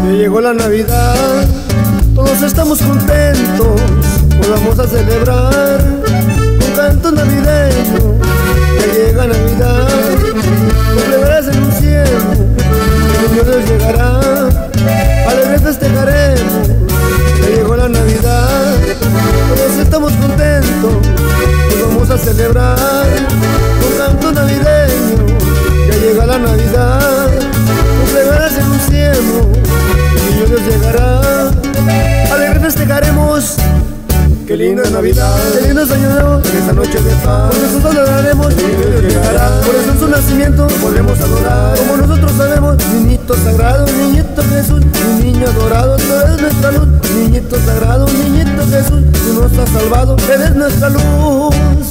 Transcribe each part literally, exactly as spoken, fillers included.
Llegó la Navidad, todos estamos contentos, hoy vamos a celebrar con canto navideño. Ya llega Navidad, con plegares en un cielo, el niño Dios llegará, alegre festejaremos. Ya llegó la Navidad, todos estamos contentos, hoy vamos a celebrar con canto navideño. Ya llega la Navidad, con plegares en un cielo, el niño Dios llegará, alegre festejaremos. Qué linda Navidad, qué lindo año nuevo, en esta noche de paz, por nosotros adoraremos, el niño Dios llegará, por eso en su nacimiento podremos adorar, como nosotros sabemos, niñito sagrado, niñito Jesús, mi niño adorado, tú eres nuestra luz, niñito sagrado, niñito Jesús, tú nos has salvado, eres nuestra luz.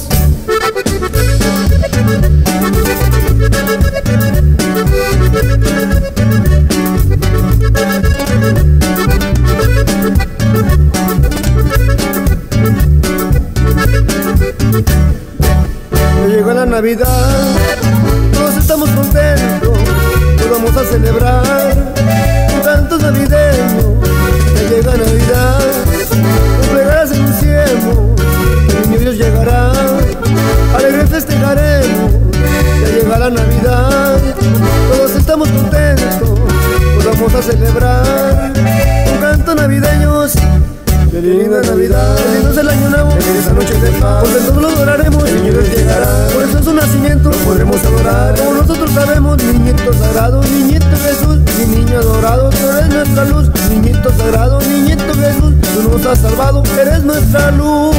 Llegó la Navidad, todos estamos contentos, hoy vamos a celebrar con cantos navideños. Ya llega Navidad, con plegares en un cielo, el niño Dios llegará, alegre festejaremos. Ya llega la Navidad, todos estamos contentos, hoy vamos a celebrar con cantos navideños. Qué linda Navidad, qué lindo es el año nuevo, en esta noche de paz, porque todos lo adoraremos, el niño Dios llegará, por eso en su nacimiento lo podremos adorar, como nosotros sabemos, niñito sagrado, niñito Jesús, mi niño adorado, tú eres nuestra luz, niñito sagrado, niñito Jesús, tú nos has salvado, eres nuestra luz.